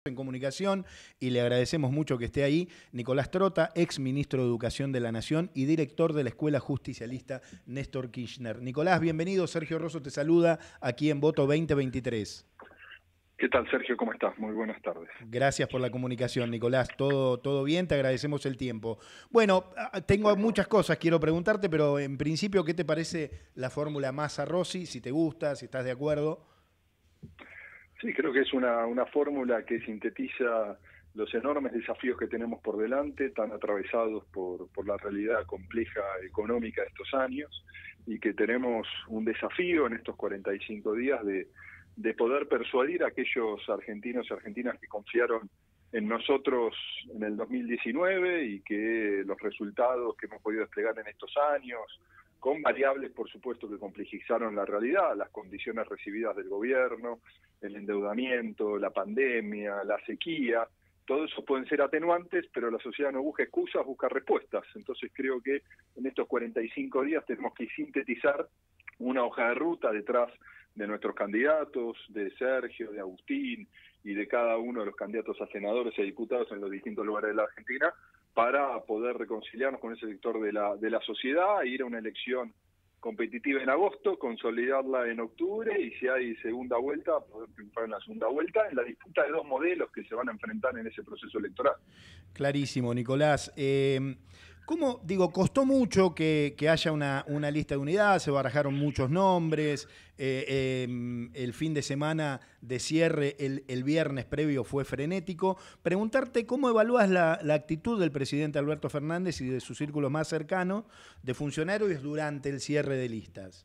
en comunicación y le agradecemos mucho que esté ahí. Nicolás Trota, ex ministro de Educación de la Nación y director de la Escuela Justicialista Néstor Kirchner. Nicolás, bienvenido. Sergio Rosso te saluda aquí en Voto 2023. ¿Qué tal, Sergio? ¿Cómo estás? Muy buenas tardes. Gracias por la comunicación, Nicolás. Todo bien, te agradecemos el tiempo. Bueno, tengo muchas cosas, quiero preguntarte, pero en principio, ¿qué te parece la fórmula Massa-Rossi? Si te gusta, si estás de acuerdo. Sí, creo que es una fórmula que sintetiza los enormes desafíos que tenemos por delante, tan atravesados por la realidad compleja económica de estos años, y que tenemos un desafío en estos 45 días de poder persuadir a aquellos argentinos y argentinas que confiaron en nosotros en el 2019 y que los resultados que hemos podido desplegar en estos años, con variables, por supuesto, que complejizaron la realidad, las condiciones recibidas del gobierno, el endeudamiento, la pandemia, la sequía, todo eso pueden ser atenuantes, pero la sociedad no busca excusas, busca respuestas. Entonces creo que en estos 45 días tenemos que sintetizar una hoja de ruta detrás de nuestros candidatos, de Sergio, de Agustín y de cada uno de los candidatos a senadores y a diputados en los distintos lugares de la Argentina, para poder reconciliarnos con ese sector de la sociedad e ir a una elección competitiva en agosto, consolidarla en octubre y si hay segunda vuelta, poder triunfar en la segunda vuelta en la disputa de dos modelos que se van a enfrentar en ese proceso electoral. Clarísimo, Nicolás. ¿Cómo, costó mucho que haya una lista de unidad? Se barajaron muchos nombres. El fin de semana de cierre, el viernes previo, fue frenético. Preguntarte cómo evalúas la actitud del presidente Alberto Fernández y de su círculo más cercano de funcionarios durante el cierre de listas.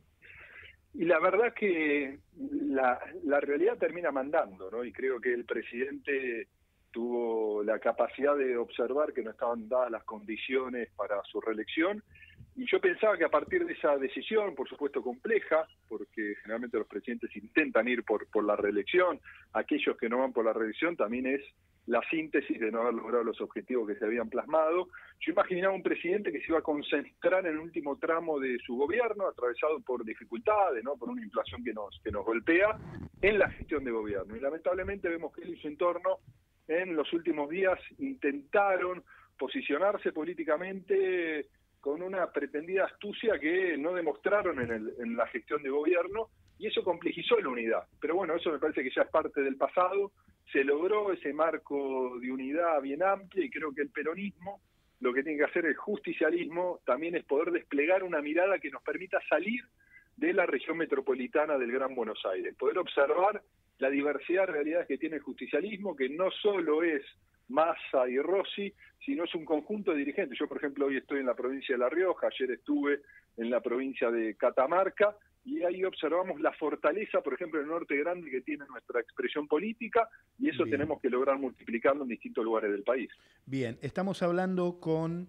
Y la verdad que la realidad termina mandando, ¿no? Y creo que el presidente tuvo la capacidad de observar que no estaban dadas las condiciones para su reelección, y yo pensaba que a partir de esa decisión, por supuesto compleja, porque generalmente los presidentes intentan ir por la reelección, aquellos que no van por la reelección también es la síntesis de no haber logrado los objetivos que se habían plasmado. Yo imaginaba un presidente que se iba a concentrar en el último tramo de su gobierno, atravesado por dificultades, ¿no? Por una inflación que nos golpea, en la gestión de gobierno. Y lamentablemente vemos que él y su entorno en los últimos días intentaron posicionarse políticamente con una pretendida astucia que no demostraron en la gestión de gobierno, y eso complejizó la unidad. Pero bueno, eso me parece que ya es parte del pasado. Se logró ese marco de unidad bien amplio, y creo que el peronismo, lo que tiene que hacer el justicialismo, también es poder desplegar una mirada que nos permita salir de la región metropolitana del Gran Buenos Aires, poder observar la diversidad de realidades que tiene el justicialismo, que no solo es Massa y Rossi, sino es un conjunto de dirigentes. Yo, por ejemplo, hoy estoy en la provincia de La Rioja, ayer estuve en la provincia de Catamarca, y ahí observamos la fortaleza, por ejemplo, en el Norte Grande, que tiene nuestra expresión política, y eso tenemos que lograr multiplicarlo en distintos lugares del país. Bien, estamos hablando con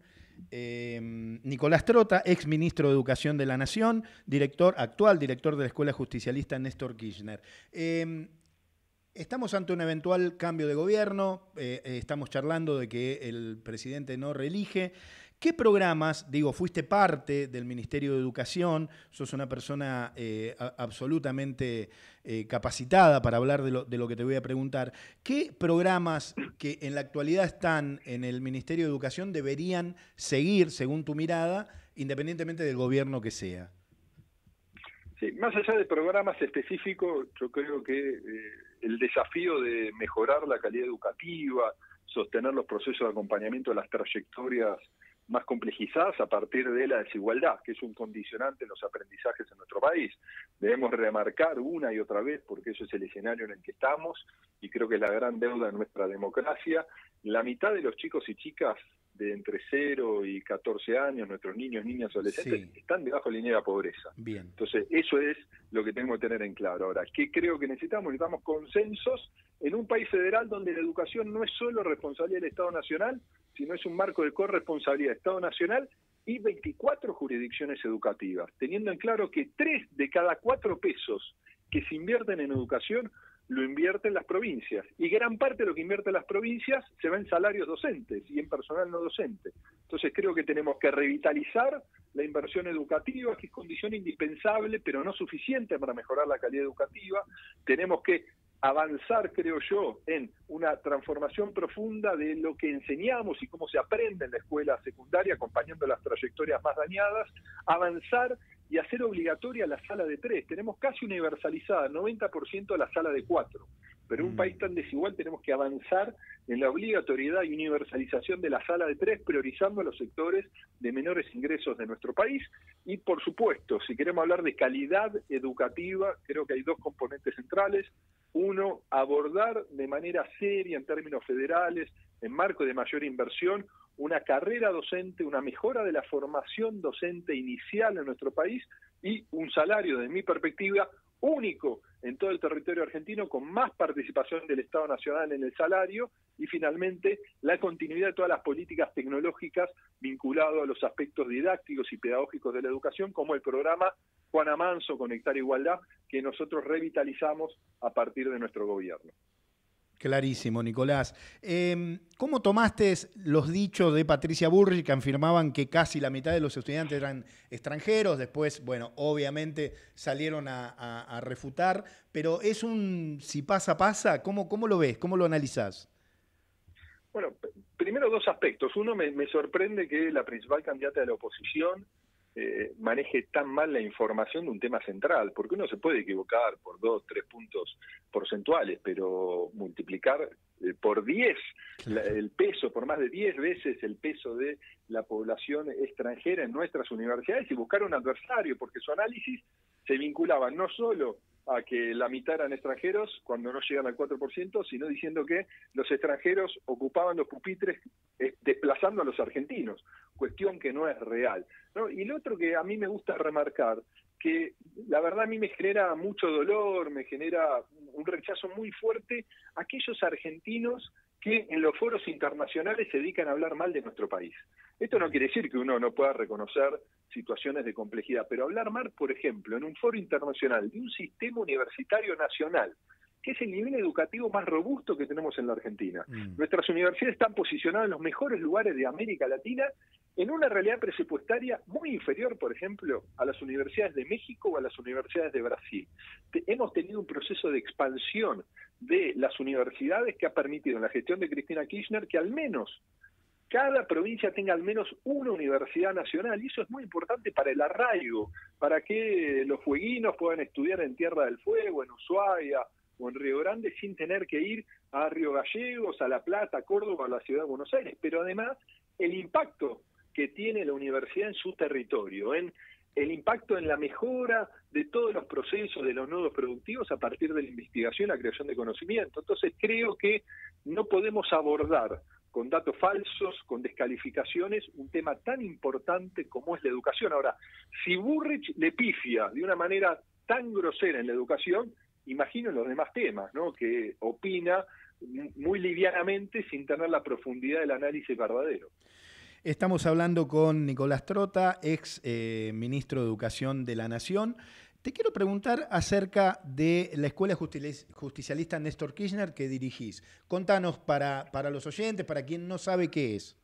Nicolás Trota, ex ministro de Educación de la Nación, actual director de la Escuela Justicialista Néstor Kirchner. Estamos ante un eventual cambio de gobierno, estamos charlando de que el presidente no reelige. ¿Qué programas, fuiste parte del Ministerio de Educación, sos una persona absolutamente capacitada para hablar de lo que te voy a preguntar? ¿Qué programas que en la actualidad están en el Ministerio de Educación deberían seguir, según tu mirada, independientemente del gobierno que sea? Sí, más allá de programas específicos, yo creo que el desafío de mejorar la calidad educativa, sostener los procesos de acompañamiento de las trayectorias más complejizadas a partir de la desigualdad, que es un condicionante en los aprendizajes en nuestro país. Debemos remarcar una y otra vez, porque eso es el escenario en el que estamos, y creo que es la gran deuda de nuestra democracia. La mitad de los chicos y chicas de entre 0 y 14 años, nuestros niños, niñas, adolescentes, están debajo de la línea de la pobreza. Bien. Entonces, eso es lo que tenemos que tener en claro. Ahora, ¿qué creo que necesitamos? Necesitamos consensos en un país federal donde la educación no es solo responsabilidad del Estado Nacional, sino es un marco de corresponsabilidad del Estado Nacional y 24 jurisdicciones educativas, teniendo en claro que 3 de cada 4 pesos que se invierten en educación lo invierten las provincias, y gran parte de lo que invierten las provincias se va en salarios docentes y en personal no docente. Entonces creo que tenemos que revitalizar la inversión educativa, que es condición indispensable, pero no suficiente para mejorar la calidad educativa. Tenemos que avanzar, creo yo, en una transformación profunda de lo que enseñamos y cómo se aprende en la escuela secundaria, acompañando las trayectorias más dañadas, avanzar y hacer obligatoria la sala de 3. Tenemos casi universalizada, 90% la sala de 4. Pero en un país tan desigual tenemos que avanzar en la obligatoriedad y universalización de la sala de 3, priorizando a los sectores de menores ingresos de nuestro país. Y, por supuesto, si queremos hablar de calidad educativa, creo que hay dos componentes centrales. Uno, abordar de manera seria en términos federales, en marco de mayor inversión, una carrera docente, una mejora de la formación docente inicial en nuestro país y un salario, desde mi perspectiva, único en todo el territorio argentino, con más participación del Estado Nacional en el salario, y finalmente la continuidad de todas las políticas tecnológicas vinculadas a los aspectos didácticos y pedagógicos de la educación, como el programa Juana Manso, Conectar Igualdad, que nosotros revitalizamos a partir de nuestro gobierno. Clarísimo, Nicolás. ¿Cómo tomaste los dichos de Patricia Bullrich que afirmaban que casi la mitad de los estudiantes eran extranjeros? Después, bueno, obviamente salieron a refutar, pero es un si pasa, pasa. ¿Cómo lo ves? ¿Cómo lo analizás? Bueno, primero dos aspectos. Uno, me sorprende que la principal candidata de la oposición maneje tan mal la información de un tema central, porque uno se puede equivocar por 2, 3 puntos porcentuales, pero multiplicar por 10 el peso, por más de 10 veces el peso de la población extranjera en nuestras universidades y buscar un adversario, porque su análisis se vinculaba no solo a que la mitad eran extranjeros cuando no llegan al 4%, sino diciendo que los extranjeros ocupaban los pupitres desplazando a los argentinos, cuestión que no es real, ¿no? Y lo otro que a mí me gusta remarcar, que la verdad a mí me genera mucho dolor, me genera un rechazo muy fuerte aquellos argentinos que en los foros internacionales se dedican a hablar mal de nuestro país. Esto no quiere decir que uno no pueda reconocer situaciones de complejidad, pero hablar mal, por ejemplo, en un foro internacional de un sistema universitario nacional, que es el nivel educativo más robusto que tenemos en la Argentina. Nuestras universidades están posicionadas en los mejores lugares de América Latina, en una realidad presupuestaria muy inferior, por ejemplo, a las universidades de México o a las universidades de Brasil. Hemos tenido un proceso de expansión de las universidades que ha permitido en la gestión de Cristina Kirchner que al menos cada provincia tenga al menos una universidad nacional, y eso es muy importante para el arraigo, para que los fueguinos puedan estudiar en Tierra del Fuego, en Ushuaia o en Río Grande sin tener que ir a Río Gallegos, a La Plata, a Córdoba, a la Ciudad de Buenos Aires. Pero además el impacto que tiene la universidad en su territorio, en el impacto en la mejora de todos los procesos de los nodos productivos a partir de la investigación, la creación de conocimiento. Entonces creo que no podemos abordar con datos falsos, con descalificaciones, un tema tan importante como es la educación. Ahora, si Bullrich le pifia de una manera tan grosera en la educación, imagino en los demás temas, ¿no? Que opina muy livianamente sin tener la profundidad del análisis verdadero. Estamos hablando con Nicolás Trota, ex ministro de Educación de la Nación. Te quiero preguntar acerca de la Escuela Justicialista Néstor Kirchner que dirigís. Contanos para los oyentes, para quien no sabe qué es.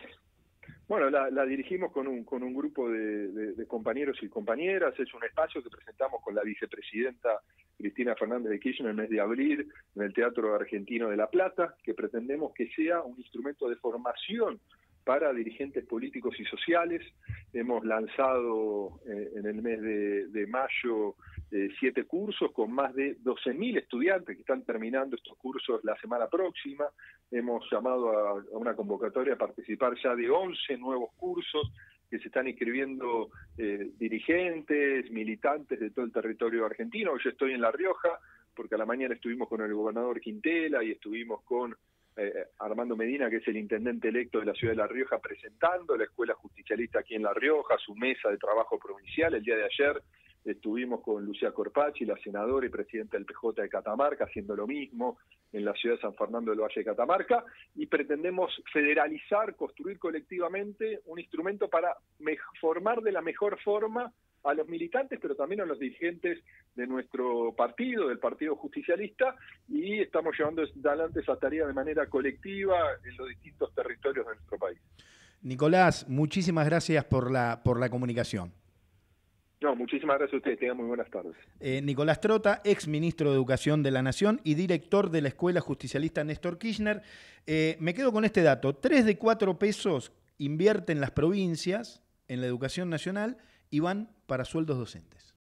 Bueno, la dirigimos con un grupo de compañeros y compañeras. Es un espacio que presentamos con la vicepresidenta Cristina Fernández de Kirchner en el mes de abril en el Teatro Argentino de La Plata, que pretendemos que sea un instrumento de formación para dirigentes políticos y sociales. Hemos lanzado en el mes de mayo 7 cursos con más de 12.000 estudiantes que están terminando estos cursos la semana próxima. Hemos llamado a una convocatoria a participar ya de 11 nuevos cursos que se están inscribiendo dirigentes, militantes de todo el territorio argentino. Yo estoy en La Rioja, porque a la mañana estuvimos con el gobernador Quintela y estuvimos con Armando Medina, que es el intendente electo de la ciudad de La Rioja, presentando la Escuela Justicialista aquí en La Rioja, su mesa de trabajo provincial. El día de ayer estuvimos con Lucía Corpacci, la senadora y presidenta del PJ de Catamarca, haciendo lo mismo en la ciudad de San Fernando del Valle de Catamarca, y pretendemos federalizar, construir colectivamente un instrumento para formar de la mejor forma a los militantes, pero también a los dirigentes de nuestro partido, del Partido Justicialista, y estamos llevando adelante esa tarea de manera colectiva en los distintos territorios de nuestro país. Nicolás, muchísimas gracias por la comunicación. No, muchísimas gracias a ustedes. Tengan muy buenas tardes. Nicolás Trota, ex ministro de Educación de la Nación y director de la Escuela Justicialista Néstor Kirchner. Me quedo con este dato. 3 de 4 pesos invierten las provincias en la educación nacional y van para sueldos docentes.